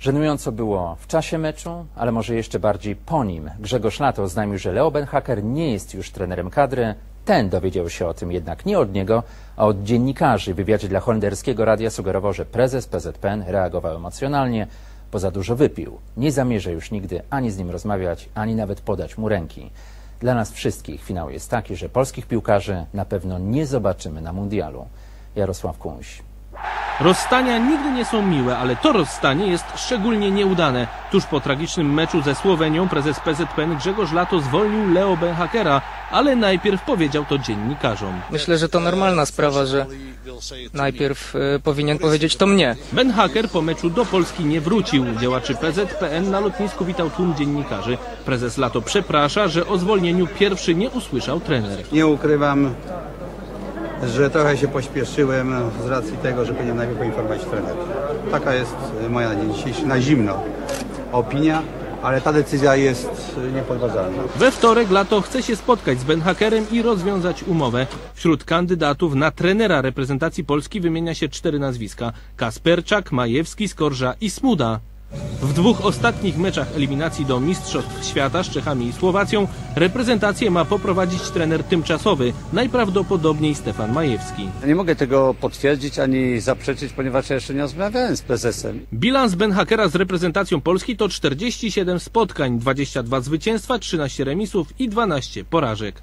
Żenująco było w czasie meczu, ale może jeszcze bardziej po nim. Grzegorz Lato oznajmił, że Leo Beenhakker nie jest już trenerem kadry. Ten dowiedział się o tym jednak nie od niego, a od dziennikarzy. W wywiadzie dla holenderskiego radia sugerował, że prezes PZPN reagował emocjonalnie, bo za dużo wypił. Nie zamierza już nigdy ani z nim rozmawiać, ani nawet podać mu ręki. Dla nas wszystkich finał jest taki, że polskich piłkarzy na pewno nie zobaczymy na mundialu. Jarosław Kuś. Rozstania nigdy nie są miłe, ale to rozstanie jest szczególnie nieudane. Tuż po tragicznym meczu ze Słowenią prezes PZPN Grzegorz Lato zwolnił Leo Beenhakkera, ale najpierw powiedział to dziennikarzom. Myślę, że to normalna sprawa, że najpierw powinien powiedzieć to mnie. Beenhakker po meczu do Polski nie wrócił. Działaczy PZPN na lotnisku witał tłum dziennikarzy. Prezes Lato przeprasza, że o zwolnieniu pierwszy nie usłyszał trener. Nie ukrywam, że trochę się pośpieszyłem z racji tego, że powinienem najpierw poinformować trenera. Taka jest moja na dzień dzisiejszy na zimno opinia, ale ta decyzja jest niepodważalna. We wtorek Lato chce się spotkać z Beenhakkerem i rozwiązać umowę. Wśród kandydatów na trenera reprezentacji Polski wymienia się 4 nazwiska: Kasperczak, Majewski, Skorża i Smuda. W 2 ostatnich meczach eliminacji do Mistrzostw Świata z Czechami i Słowacją reprezentację ma poprowadzić trener tymczasowy, najprawdopodobniej Stefan Majewski. Nie mogę tego potwierdzić ani zaprzeczyć, ponieważ ja jeszcze nie rozmawiałem z prezesem. Bilans Beenhakkera z reprezentacją Polski to 47 spotkań, 22 zwycięstwa, 13 remisów i 12 porażek.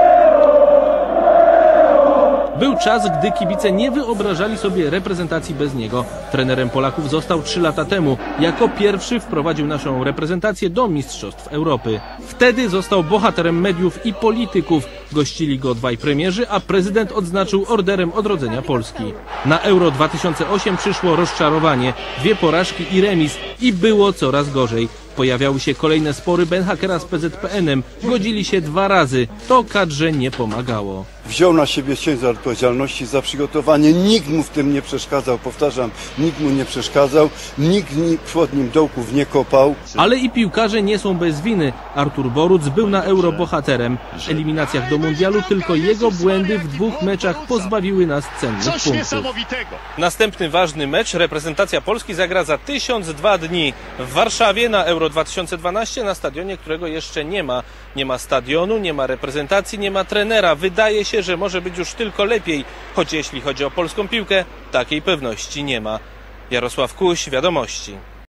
Był czas, gdy kibice nie wyobrażali sobie reprezentacji bez niego. Trenerem Polaków został 3 lata temu. Jako pierwszy wprowadził naszą reprezentację do Mistrzostw Europy. Wtedy został bohaterem mediów i polityków. Gościli go 2 premierzy, a prezydent odznaczył Orderem Odrodzenia Polski. Na Euro 2008 przyszło rozczarowanie. 2 porażki i remis. I było coraz gorzej. Pojawiały się kolejne spory Beenhakkera z PZPN-em. Godzili się 2 razy. To kadrze nie pomagało. Wziął na siebie ciężar odpowiedzialności za przygotowanie. Nikt mu w tym nie przeszkadzał, powtarzam, nikt mu nie przeszkadzał, nikt pod nim dołków nie kopał. Ale i piłkarze nie są bez winy. Artur Boruc był na Euro bohaterem. W eliminacjach do mundialu tylko jego błędy w 2 meczach pozbawiły nas cennych punktów. Następny ważny mecz reprezentacja Polski zagra za 1002 dni w Warszawie na Euro 2012 na stadionie, którego jeszcze nie ma. Nie ma stadionu, nie ma reprezentacji, nie ma trenera. Wydaje się, że może być już tylko lepiej, choć jeśli chodzi o polską piłkę, takiej pewności nie ma. Jarosław Kuś, Wiadomości.